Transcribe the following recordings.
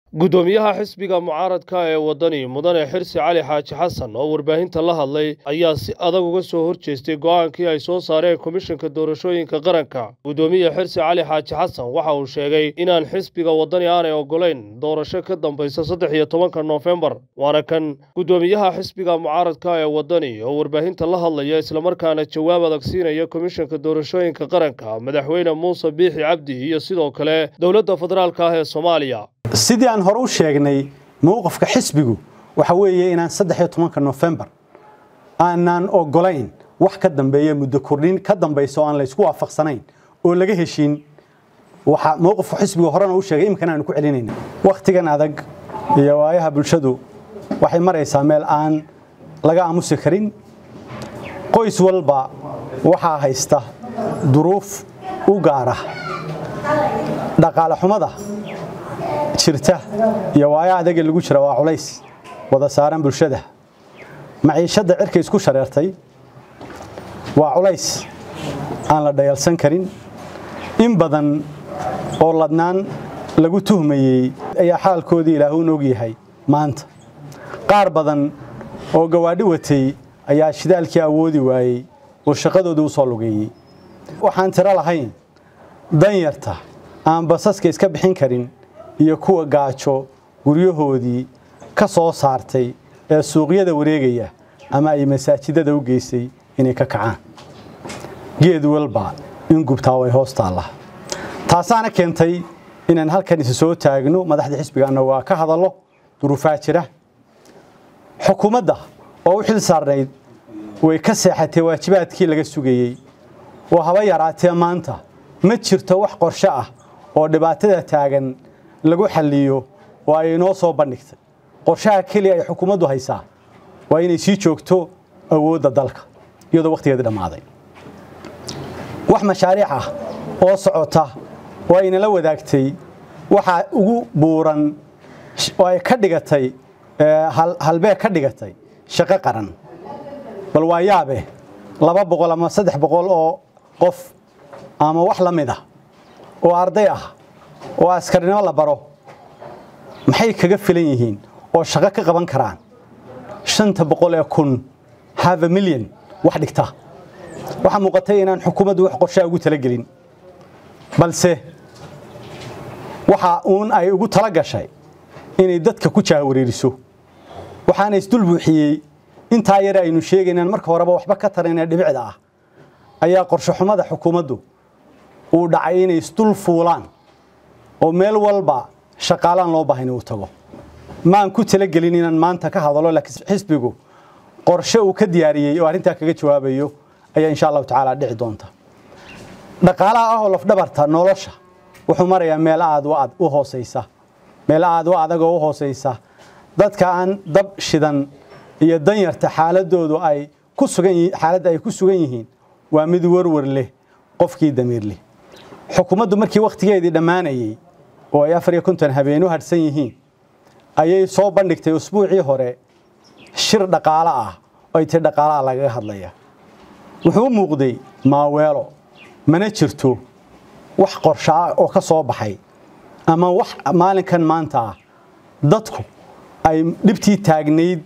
gudoomiyaha xisbiga mucaaradka ee wadani mudane xirsi cali xaaji xasan oo warbaahinta la hadlay ayaa si adag uga soo horjeestay go'aankii ay soo saareen komishanka doorashooyinka qaranka. Gudoomiye xirsi cali xaaji xasan waxa uu sheegay inaan xisbiga wadani aanay ogolayn doorasho ka dambaysa 13 Noofembar. Waana kan gudoomiyaha xisbiga mucaaradka ee wadani oo warbaahinta la hadlaya isla markaana jawaab adag siinaya komishanka doorashooyinka qaranka madaxweyne Muuse Biixi Cabdi iyo sidoo kale dowladda federaalka ah ee Soomaaliya. sidii aan hore u sheegnay mowqifka xisbigu waxa weeye inaan 13 Noofembar aanan ogolayn wax ka dambeeya muddo kordhin ka dambayso aan la isku waafaqsanayn oo laga heshiin waxa mowqifka xisbigu horena u sheegay imkan aan ku celinayna waqtigan adag iyo waayaha bulshadu waxay maraysaa meel aan laga aamusi karin qoys walba waxa haysta duruuf u gaar ah dhaqaale xumada jirta iyo waayaha adag lagu jira waa culays wada saaran bulshada maciishada cirka isku shareertay waa culays aan la dhayalsan karin in badan oo ladnaan lagu tuhmayay ayaa xaalkoodii Ilaahay og yahay maanta qaar badan oo gawaadhi watay ayaa shidaalkii awoodi waayay oo shaqadooda u soo lugeeyay waxaan tira lahayn danyarta aan basaska iska bixin karin iyo kuwa gaajo guryahoodii ka soo saartay ee suuqyada wareegaya ama ay masaajidada u geysay inay ka kacaan geed walba in gubtaa way hoostaala taasaana keentay inaan halkan is soo taagno madaxda xisbigaana waa ka hadalo duruufaha jira xukuumadda oo u xil saarnayd way ka seexatay waajibaadkii laga sugayay oo haba yaraatee maanta ma jirto wax qorshe ah oo dhibaatada taagan lagu xalliyo oo ay noo soo bandhigtay qorshaha kaliya ay xukuumaddu haysaa waa inay sii joogto awoodda dalka iyadoo waqtigeedii dhamaaday wax mashaariic ah oo socota oo ay la wadaagtay waxa ugu buuran oo ay ka dhigatay halbee ka dhigatay shaqo qaran bal waa yaabe 200 ama 300 oo qof ama wax la mid ah oo arday ah oo askarnimo la baro maxay kaga filan yihiin oo shaqo ka qaban karaan 500,000 half a million wax dhigta waxa muuqatay inaan xukuumaddu wax qorshe ugu tala gelin balse waxa ay ugu tala gashay inay dadka ku jaahwareeriso waxaana isdul buuxiyay inta yar aynu sheegaynaan marka horeba waxba ka tareynaa dhibicda ah ayaa qorshe xumada xukuumaddu uu dhacay inay isdul fuulaan oo meel walba shaqaalaan loo baahan uu tago maan ku tala gelin inaan maanta ka hadalo laakiin xisbigu qorshe uu ka diyaariyay oo arinta kaga jawaabayo ayaa insha Allah taala dhici doonta dhaqaalaha ah oo lafdhabarta nolosha wuxuu marayaa meel aad u hooseysa meel aad u adag oo u hooseysa dadka aan dab shidan iyo danyarta xaaladoodu ay ku sugan yihiin xaaladda ay ku sugan yihiin waa mid warwar leh qofkii damiir leh xukuumaddu markii waqtigeedii dhamaanayay oo ay 54 habeen u hadsan yihiin ayay soo bandhigtay usbuucii hore shir dhaqaale ah oo inta dhaqaalaha laga hadlaya wuxuu muuqday maaweelo mana jirto wax qorshe ah oo ka soo baxay ama wax maalinkan maanta dadku ay dhibtii taagneyd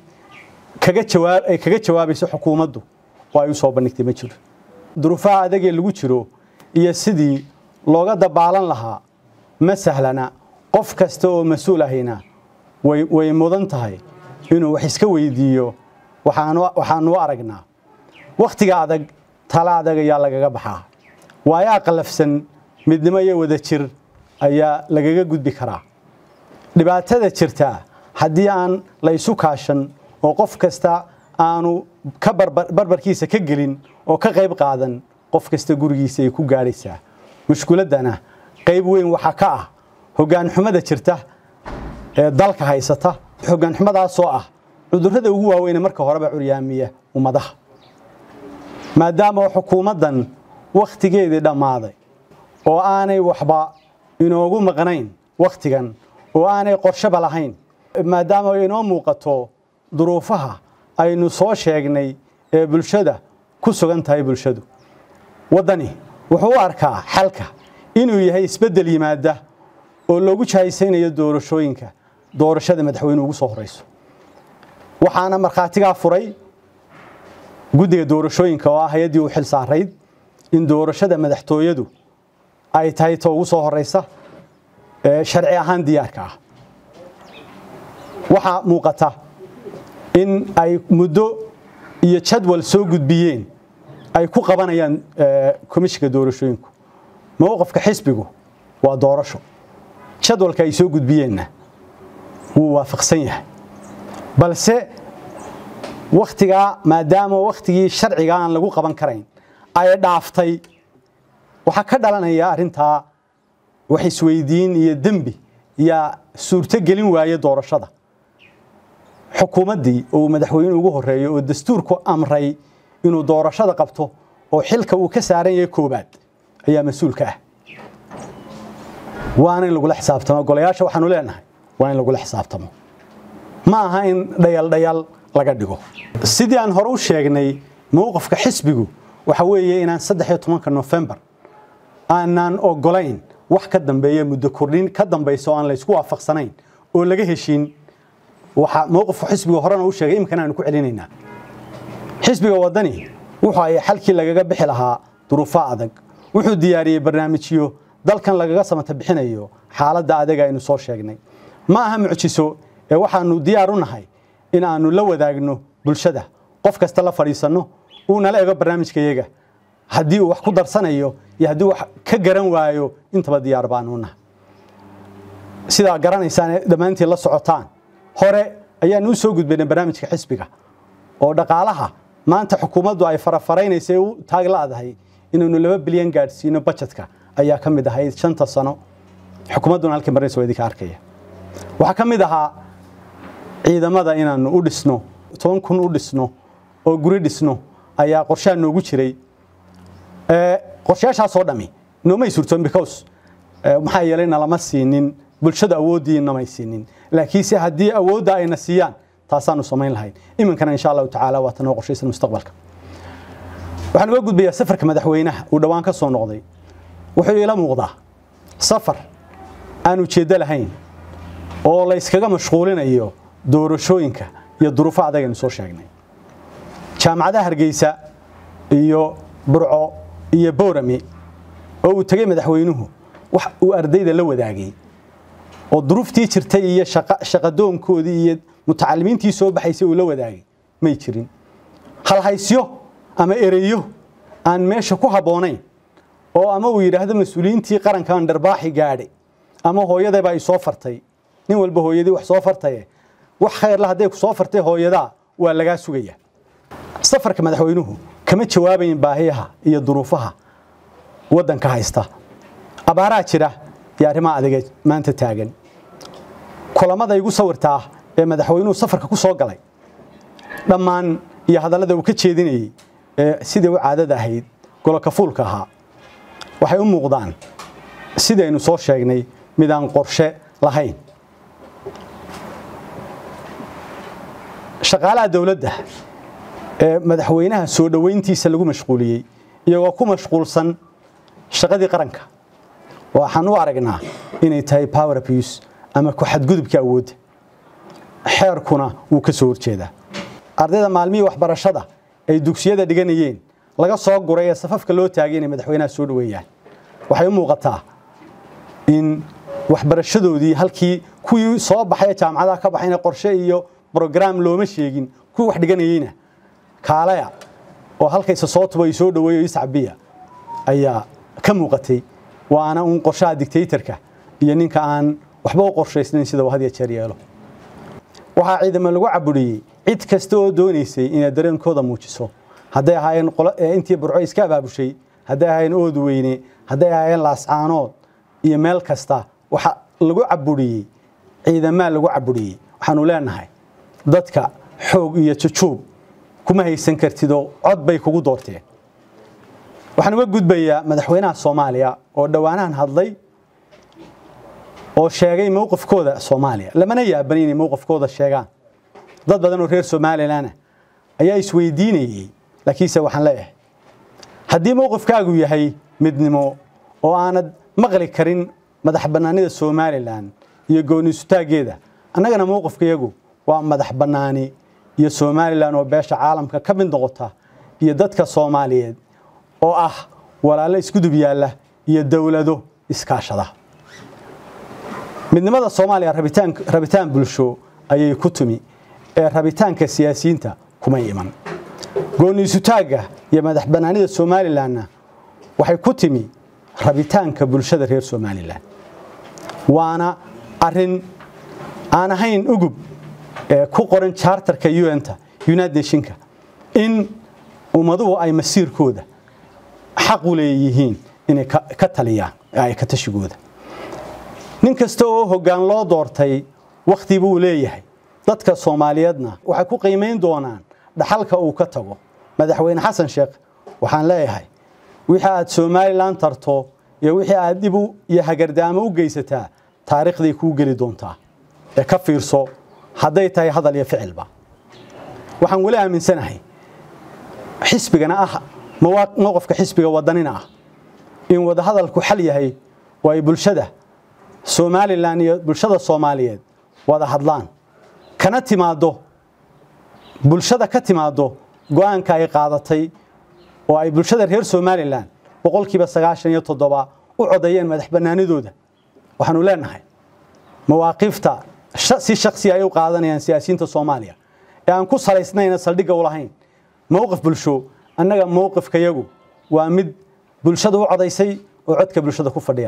kaga jawaabayso xukuumaddu oo ay u soo bandhigtay ma jiro duruufaha adag ee lagu jiro iyo sidii looga dabaalan lahaa ma sahlana qof kasta oo mas'uul ahina way mudan tahay inuu wax iska weydiiyo waxaanu aragnaa waqtiga adag tala adag ayaa lagaga baxaa waayaa qalafsan midnimo iyo wada jir ayaa lagaga gudbi karaa dhibaatada jirta haddii aan la isu kaashan oo qof kasta aanu ka barbarkiisa ka gelin oo ka qayb qaadan qof kasta gurigiisa ay ku gaaraysaa mushkiladana qayb weyn waxa ka ah hoggaan xumada jirta ee dalka haysata hoggaan xumadaas oo ah cudurrada ugu waaweyn marka horeba curyaamiya ummadaha maadaama xukuumadan waqtigeedii dhamaaday oo aanay waxba inoogu maqnayn waqtigan oo aanay qorshaba lahayn maadaama ay inoo muuqato duruufaha aynu soo sheegnay ee bulshada ku sugan tahay bulshadu wadani wuxuu arkaa xalka inuu yahay isbedel yimaada oo loogu jahaysanayo doorashooyinka doorashada madaxweynuhu ugu soo horeyso waxaana markhaatiga furay guddiga doorashooyinka oo ah hay'adii u xil saarayd in doorashada madaxtooyadu ay tahay ta ugu soo horeysa sharci ahaan diyaarka ah waxa muuqata in ay muddo iyo jadwal soo gudbiyeen ay ku qabanayaan komishiga doorashooyinku mowqifka xisbigu waa doorasho jadwalka ay soo gudbiyeenna wuu waafaqsan yahay balse waqtiga maadaama waqtigii sharciga aan lagu qaban karayn ay dhaaftay waxa ka dhalanaya arinta wax isweydiin iyo dambi ya suurto gelin waaye doorashada xukuumadii oo madaxweynuhu ugu horeeyo oo dastuurku amray inuu doorashada qabto oo xilka uu ka saaran yahay koobaad ayaa mas'uulka ah waana in lagu la xisaabtamo golayaasha waxaanu leenahay waa in lagu la xisaabtamo ma aha in dhayal laga dhigo sidii aan hore u sheegnay mowqifka xisbigu waxa weeye inaan 13 November aanan ogolayn wax ka dambeeya muddo kordhin ka dambayso aan la isku waafaqsanayn oo laga heshiin waxa mowqifka xisbiga horena u sheegay imkan aan ku celinaynaa xisbiga wadani wuxuu ay xalkii lagaga bixi lahaa duruufaha adag wuxuu diyaariyay barnaamijyo dalkan lagaga samata bixinayo xaaladda adag aynu soo sheegnay ma aha mucjiso ee waxaanu diyaar u nahay in aanu la wadaagno bulshada qof kasta la fariisano uu nala eego barnaamijkayaga haddii uu wax ku darsanayo iyo haddii wax ka garan waayo intaba diyaar baan u nahay sida garanaysaan dhamaantii la socotaan hore ayaan u soo gudbinay barnaamijka xisbiga oo dhaqaalaha maanta xukuumaddu ay farafaraynayso u taaglaadahay inuu 2 bilyan gaarsiino budgetka ayaa ka mid ahayd 5 sano xukuumadduna halkii marayso way idinka arkaya waxa ka mid ahaa ciidamada inaanu u dhisno 10,000 u dhisno oo guri dhisno ayaa qorshaha noogu jiray qorshayaashaas oo dhami noomay suurtoon because maxaa yeelayna lama siinin bulshada awoodiina ma siinin laakiin si hadii awoodda ayna siiyaan taasaanu samayn lahayn iminkana insha Allah taala waa tan qorshaysan mustaqbalka waxaan uga gudbayaa safarka madaxweynaha uu dhawaan ka soo noqday wuxuu ila muuqdaa safar aan ujeedo lahayn oo la iskaga mashquulinayo doorashooyinka iyo duruufaha adag ee soo sheegnay jaamacadaha Hargeysa iyo Burco iyo Boorami oo uu tagay madaxweynuhu wax uu ardayda la wadaagay oo duruuftii jirtay iyo shaqadoonkoodii iyo mutacalimiintii soo baxaysay uu la wadaagay may jirin hal haysyo ama ereyo aan meesha ku haboonayn oo ama uu yiraahdo mas'uuliyiintii qarankan darbaaxi gaadhay ama hooyadayba ay soo fartay nin walba hooyadii wax soo fartay wax khayr la haday ku soo fartay hooyada waa laga sugaya safarka madaxweynuhu kama jawaabayn baahiyaha iyo duruufaha wadanka haysta abaaraha jira iyo arrimaha adag maanta taagan kulamada igu sawirtaa ee madaxweynuhu safarka ku soo galay dhammaan iyo hadallada uu ka jeedinayay sidii uu caadada ahayd golka fuulka ahaa waxay u muuqdaan sidaynu soo sheegnay midaan qorshe lahayn shaqaalaha dawladda ee madaxweynaha soo dhaweyntiisa lagu mashquuliyay iyagoo ku mashquulsan shaqadii qaranka waxaan u aragnaa inay tahay power abuse ama ku xadgudubka awoodda xeerkuna uu ka soo horjeedaa ardayda maalmihii waxbarashada ay dugsiyada dhiganayeen laga soo guray ee safafka loo taagay inay madaxweynaha soo dhaweeyaan waxay u muuqataa in waxbarashadoodii halkii kuwii soo baxay jaamacadaha ka baxayna qorshe iyo program looma sheegin kuwii wax dhiganayayna kaalaya oo halkaysa soo tubay soo dhaweeyo iscabiya ayaa ka muuqatay waana un qorshaha dictatorka iyo ninka aan waxba u qorshaysnayn sida wahad jeer yeelo waxa ciidamada lagu caburiyay cid kasta oo doonaysay inay dareenkooda muujiso haday ahaayeen intii Burco iska abaabushay haday ahaayeen ood weyne haday ahaayeen laascaanood iyo meel kasta waxa lagu caburiyay ciidamada lagu caburiyay waxaanu leenahay dadka xoog iyo jujuub kuma haysan kartido cod bay kugu doorteen waxaan uga gudbayaa madaxweynaha Soomaaliya oo dhawaanahan hadlay oo sheegay mowqifkooda Soomaaliya lamana yaaban inay mowqifkooda sheegaan dad badan oo reer Soomaaliland ayaa isweydiinayay laakiinse waxaan leeyahay haddii mowqifkaagu yahay midnimo oo aanad maqli karin madax banaanida Soomaaliland iyo gooni istaageeda annagana mowqifkayagu waa madax bannaani iyo Soomaaliland oo beesha caalamka ka mid noqota iyo dadka Soomaaliyeed oo ah walaalo isku dub yaala iyo dawlado iskaashada midnimada Soomaaliya rabitaan bulsho ayay ku tumi ee rabitaanka siyaasiyiinta kuma iman gooniisu taaga iyo madax bannaanida Soomaaliland waxay ku timi rabitaanka bulshada reer Soomaaliland waana arin aan ahayn ugub ku qoran charterka UN-ta United Nations in ummaduhu ay masiirkooda xaq u leeyihiin inay ka taliyaan ay ka tashigooda nin kasta oo hoggaan loo doortay waqti buu leeyahay dadka Soomaaliyeedna waxay ku qiimeyn doonaan dhaxalka uu ka tago madaxweyne Xasan Sheekh waxaan leeyahay wixii aad Soomaaliland tarto iyo wixii aad dib u hagardaamo u geysataa taariikhday ku gali doontaa ee ka fiirso haday tahay hadal iyo ficilba waxaan wali aaminsanahay xisbigana ah mowqifka xisbiga wadanina ah in wada hadalku xal yahay way bulshada Soomaaliland iyo bulshada Soomaaliyeed wada hadlaan kana timaado bulshada ka timaado go'aanka ay qaadatay oo ay bulshada reer Soomaaliland 97% u codayeen madax bannaanidooda waxaanu leenahay mawaaqifta si shakhsi ay u qaadanayaan siyaasiyiinta Soomaaliya ee aan ku salaysnayn saldhigga u lahayn mowqif bulsho annaga mowqifkayagu waa mid bulshada u codaysay oo codka bulshada ku fadhiya